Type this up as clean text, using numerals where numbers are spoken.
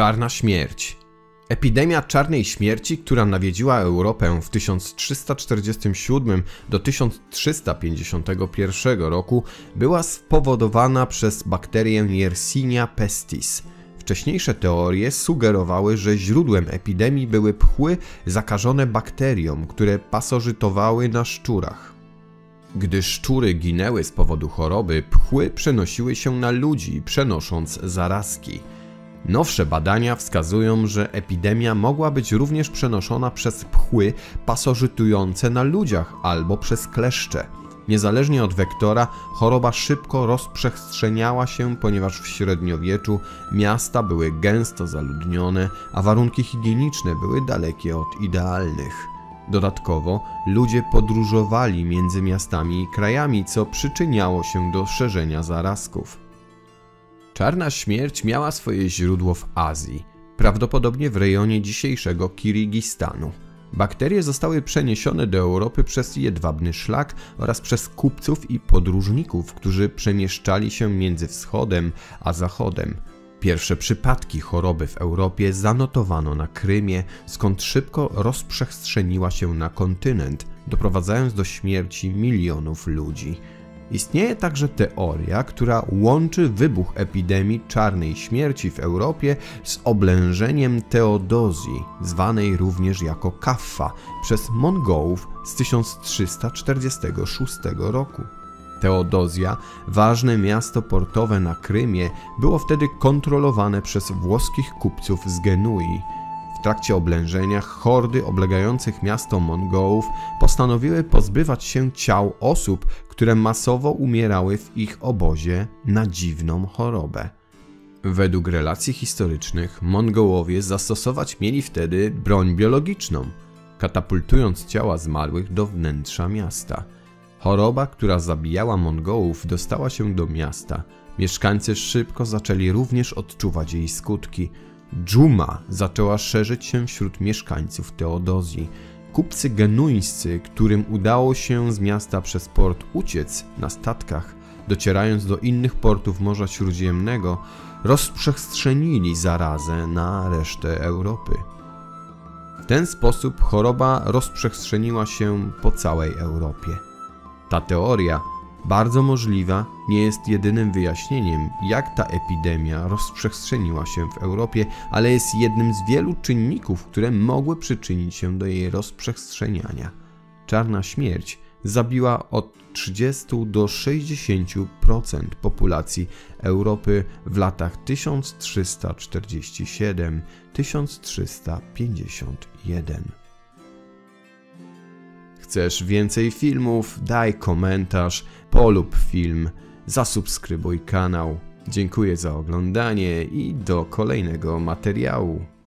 Czarna śmierć. Epidemia czarnej śmierci, która nawiedziła Europę w 1347 do 1351 roku, była spowodowana przez bakterię Yersinia pestis. Wcześniejsze teorie sugerowały, że źródłem epidemii były pchły zakażone bakterią, które pasożytowały na szczurach. Gdy szczury ginęły z powodu choroby, pchły przenosiły się na ludzi, przenosząc zarazki. Nowsze badania wskazują, że epidemia mogła być również przenoszona przez pchły pasożytujące na ludziach albo przez kleszcze. Niezależnie od wektora, choroba szybko rozprzestrzeniała się, ponieważ w średniowieczu miasta były gęsto zaludnione, a warunki higieniczne były dalekie od idealnych. Dodatkowo ludzie podróżowali między miastami i krajami, co przyczyniało się do szerzenia zarazków. Czarna śmierć miała swoje źródło w Azji, prawdopodobnie w rejonie dzisiejszego Kirgistanu. Bakterie zostały przeniesione do Europy przez jedwabny szlak oraz przez kupców i podróżników, którzy przemieszczali się między wschodem a zachodem. Pierwsze przypadki choroby w Europie zanotowano na Krymie, skąd szybko rozprzestrzeniła się na kontynent, doprowadzając do śmierci milionów ludzi. Istnieje także teoria, która łączy wybuch epidemii czarnej śmierci w Europie z oblężeniem Teodozji, zwanej również jako Kaffa, przez Mongołów z 1346 roku. Teodozja, ważne miasto portowe na Krymie, było wtedy kontrolowane przez włoskich kupców z Genui. W trakcie oblężenia hordy oblegających miasto Mongołów postanowiły pozbywać się ciał osób, które masowo umierały w ich obozie na dziwną chorobę. Według relacji historycznych Mongołowie zastosować mieli wtedy broń biologiczną, katapultując ciała zmarłych do wnętrza miasta. Choroba, która zabijała Mongołów, dostała się do miasta. Mieszkańcy szybko zaczęli również odczuwać jej skutki. Dżuma zaczęła szerzyć się wśród mieszkańców Teodozji. Kupcy genuńscy, którym udało się z miasta przez port uciec na statkach, docierając do innych portów Morza Śródziemnego, rozprzestrzenili zarazę na resztę Europy. W ten sposób choroba rozprzestrzeniła się po całej Europie. Ta teoria, bardzo możliwa, nie jest jedynym wyjaśnieniem, jak ta epidemia rozprzestrzeniła się w Europie, ale jest jednym z wielu czynników, które mogły przyczynić się do jej rozprzestrzeniania. Czarna śmierć zabiła od 30 do 60% populacji Europy w latach 1347–1351. Chcesz więcej filmów? Daj komentarz, polub film, zasubskrybuj kanał. Dziękuję za oglądanie i do kolejnego materiału.